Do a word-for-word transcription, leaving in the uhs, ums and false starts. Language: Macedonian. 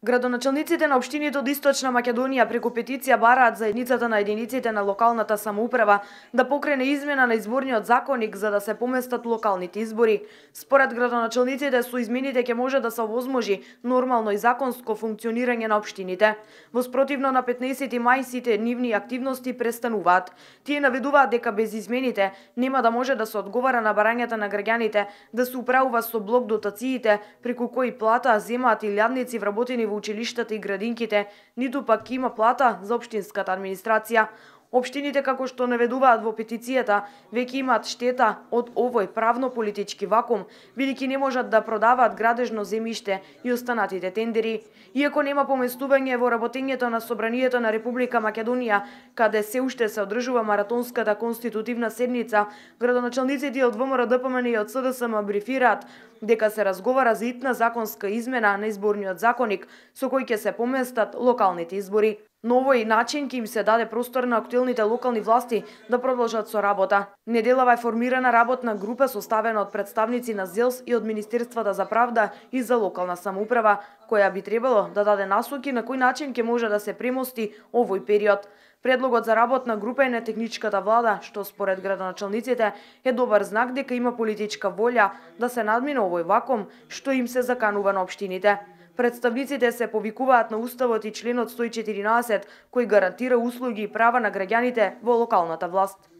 Градоначалниците на општините од Источна Македонија преку петиција бараат заедницата на единиците на локалната самоуправа да покрене измена на изборниот законник за да се поместат локалните избори. Според градоначалниците со измените ќе може да се овозможи нормално и законско функционирање на општините. Во спротивно на петнаесети мај сите нивни активности престануваат. Тие наведуваат дека без измените нема да може да се одговара на барањата на граѓаните да се управува со блок дотациите преку кои плата земаат илјадници вработени во училиштата и градинките, ниту пак има плата за општинската администрација. Општините, како што наведуваат во петицијата, веќе имаат штета од овој правно-политички вакуум, бидејќи не можат да продаваат градежно земјиште и останатите тендери. Иако нема поместување во работењето на Собранието на Република Македонија, каде се уште се одржува маратонската конститутивна седница, градоначалниците од ВМРО-ДПМН и од СДСМ брифираат дека се разговара за итна законска измена на изборниот законник со кој ќе се поместат локалните избори. На овој начин ќе им се даде простор на актуелните локални власти да продолжат со работа. Неделава е формирана работна група составена од представници на ЗЕЛС и од Министерствата за правда и за локална самоуправа, која би требало да даде насоки на кој начин ќе може да се премости овој период. Предлогот за работна група е на техничката влада, што според градоначалниците е добар знак дека има политичка волја да се надмине овој вакуум што им се заканува на општините. Представниците се повикуваат на Уставот и членот сто и четиринаесет кој гарантира услуги и права на граѓаните во локалната власт.